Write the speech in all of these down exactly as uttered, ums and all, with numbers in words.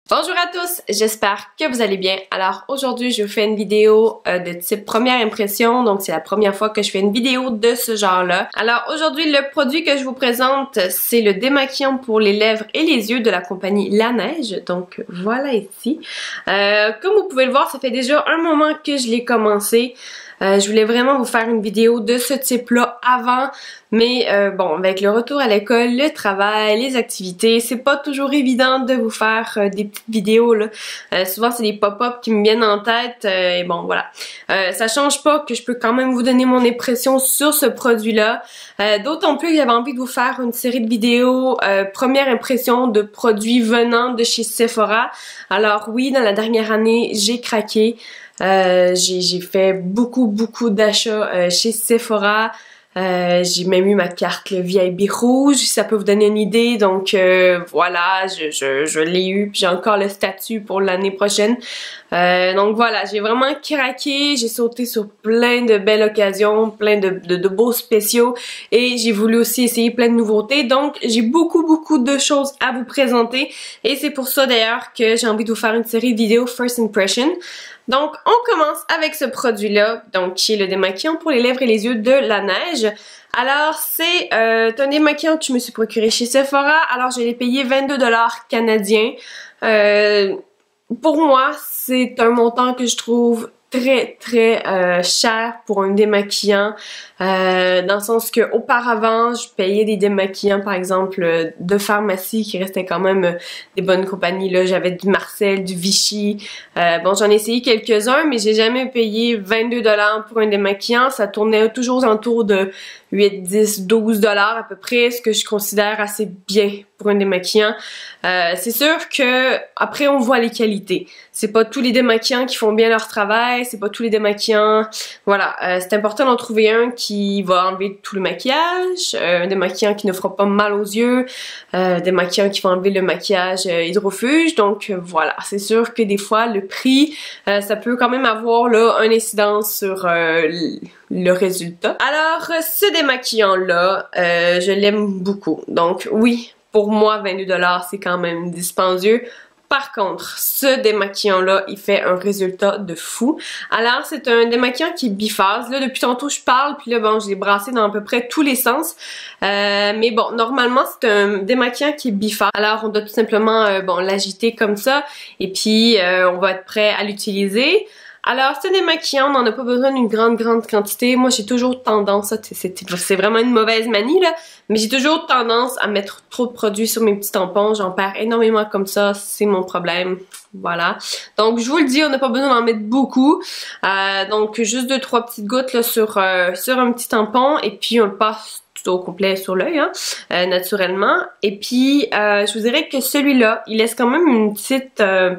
Bonjour à tous, j'espère que vous allez bien. Alors aujourd'hui je vous fais une vidéo euh, de type première impression, donc c'est la première fois que je fais une vidéo de ce genre-là. Alors aujourd'hui le produit que je vous présente c'est le démaquillant pour les lèvres et les yeux de la compagnie Laneige, donc voilà ici. Euh, comme vous pouvez le voir, ça fait déjà un moment que je l'ai commencé. Euh, je voulais vraiment vous faire une vidéo de ce type-là avant, mais euh, bon, avec le retour à l'école, le travail, les activités, c'est pas toujours évident de vous faire euh, des petites vidéos là. Euh, souvent c'est des pop-up qui me viennent en tête euh, et bon voilà. Euh, ça change pas que je peux quand même vous donner mon impression sur ce produit-là. Euh, D'autant plus que j'avais envie de vous faire une série de vidéos euh, première impression de produits venant de chez Sephora. Alors oui, dans la dernière année, j'ai craqué. Euh, j'ai fait beaucoup beaucoup d'achats euh, chez Sephora. Euh, j'ai même eu ma carte le V I P rouge, si ça peut vous donner une idée. Donc euh, voilà, je, je, je l'ai eu, puis j'ai encore le statut pour l'année prochaine. Euh, donc voilà, j'ai vraiment craqué, j'ai sauté sur plein de belles occasions, plein de, de, de beaux spéciaux et j'ai voulu aussi essayer plein de nouveautés. Donc j'ai beaucoup beaucoup de choses à vous présenter et c'est pour ça d'ailleurs que j'ai envie de vous faire une série de vidéos First Impression. Donc, on commence avec ce produit-là, donc qui est le démaquillant pour les lèvres et les yeux de Laneige. Alors, c'est euh, un démaquillant que je me suis procuré chez Sephora. Alors, je l'ai payé vingt-deux dollars canadiens. Euh, pour moi, c'est un montant que je trouve très très euh, cher pour un démaquillant, euh, dans le sens que auparavant je payais des démaquillants par exemple de pharmacie qui restaient quand même des bonnes compagnies là. J'avais du Marcel, du Vichy, euh, bon j'en ai essayé quelques-uns mais j'ai jamais payé vingt-deux dollars pour un démaquillant. Ça tournait toujours autour de huit, dix, douze dollars à peu près, ce que je considère assez bien pour un démaquillant. Euh, c'est sûr que après on voit les qualités. C'est pas tous les démaquillants qui font bien leur travail, c'est pas tous les démaquillants. Voilà, euh, c'est important d'en trouver un qui va enlever tout le maquillage, euh, un démaquillant qui ne fera pas mal aux yeux, euh, des maquillants qui vont enlever le maquillage euh, hydrofuge. Donc euh, voilà, c'est sûr que des fois le prix, euh, ça peut quand même avoir là une incidence sur euh, le résultat. Alors ce démaquillant là, euh, je l'aime beaucoup. Donc oui, pour moi vingt-deux dollars c'est quand même dispendieux. Par contre, ce démaquillant-là, il fait un résultat de fou. Alors, c'est un démaquillant qui est biphase. Là, depuis tantôt, je parle, puis là, bon, je l'ai brassé dans à peu près tous les sens. Euh, mais bon, normalement, c'est un démaquillant qui est biphase. Alors, on doit tout simplement, euh, bon, l'agiter comme ça, et puis euh, on va être prêt à l'utiliser. Alors, ce démaquillant, on n'en a pas besoin d'une grande, grande quantité. Moi, j'ai toujours tendance, c'est vraiment une mauvaise manie, là, mais j'ai toujours tendance à mettre trop de produits sur mes petits tampons. J'en perds énormément comme ça, c'est mon problème. Voilà. Donc, je vous le dis, on n'a pas besoin d'en mettre beaucoup. Euh, donc, juste deux, trois petites gouttes là, sur, euh, sur un petit tampon, et puis on le passe tout au complet sur l'œil, hein, euh, naturellement. Et puis, euh, je vous dirais que celui-là, il laisse quand même une petite... Euh,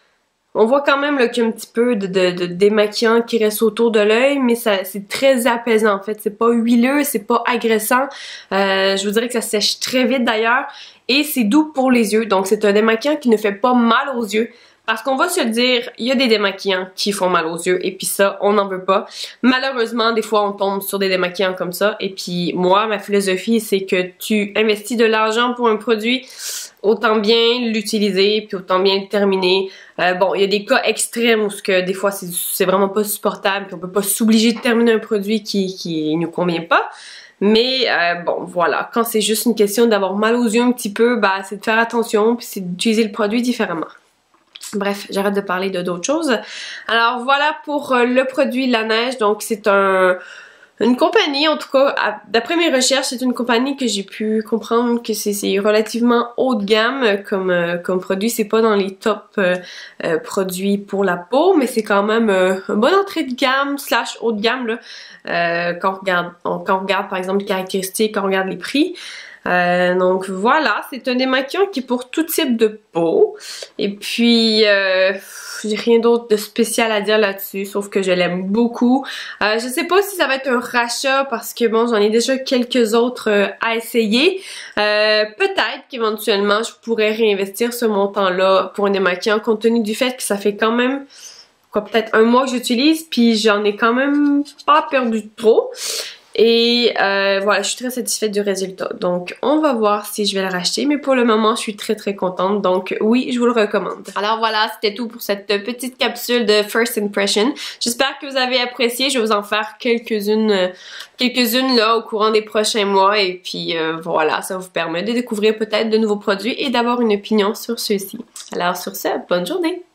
On voit quand même qu'il y a un petit peu de, de, de démaquillant qui reste autour de l'œil, mais ça c'est très apaisant en fait. C'est pas huileux, c'est pas agressant. Euh, je vous dirais que ça sèche très vite d'ailleurs. Et c'est doux pour les yeux. Donc c'est un démaquillant qui ne fait pas mal aux yeux. Parce qu'on va se dire, il y a des démaquillants qui font mal aux yeux et puis ça, on n'en veut pas. Malheureusement, des fois, on tombe sur des démaquillants comme ça. Et puis moi, ma philosophie, c'est que tu investis de l'argent pour un produit, autant bien l'utiliser puis autant bien le terminer. Euh, bon, il y a des cas extrêmes où ce que des fois, c'est vraiment pas supportable puis on peut pas s'obliger de terminer un produit qui, qui nous convient pas. Mais euh, bon, voilà, quand c'est juste une question d'avoir mal aux yeux un petit peu, bah c'est de faire attention puis c'est d'utiliser le produit différemment. Bref, j'arrête de parler de d'autres choses. Alors voilà pour euh, le produit Laneige. Donc c'est un une compagnie, en tout cas, d'après mes recherches, c'est une compagnie que j'ai pu comprendre que c'est relativement haut de gamme comme euh, comme produit. C'est pas dans les top euh, euh, produits pour la peau, mais c'est quand même euh, une bonne entrée de gamme slash haut de gamme là. Euh, quand on regarde, on, quand on regarde par exemple les caractéristiques, quand on regarde les prix. Euh, donc voilà, c'est un démaquillant qui est pour tout type de peau. Et puis, euh, j'ai rien d'autre de spécial à dire là-dessus, sauf que je l'aime beaucoup. Euh, je sais pas si ça va être un rachat parce que bon, j'en ai déjà quelques autres euh, à essayer. Euh, peut-être qu'éventuellement, je pourrais réinvestir ce montant-là pour un démaquillant compte tenu du fait que ça fait quand même quoi peut-être un mois que j'utilise, puis j'en ai quand même pas perdu trop. Et euh, voilà, je suis très satisfaite du résultat. Donc, on va voir si je vais le racheter. Mais pour le moment, je suis très très contente. Donc, oui, je vous le recommande. Alors voilà, c'était tout pour cette petite capsule de First Impression. J'espère que vous avez apprécié. Je vais vous en faire quelques-unes quelques-unes là au courant des prochains mois. Et puis euh, voilà, ça vous permet de découvrir peut-être de nouveaux produits et d'avoir une opinion sur ceux-ci. Alors sur ce, bonne journée!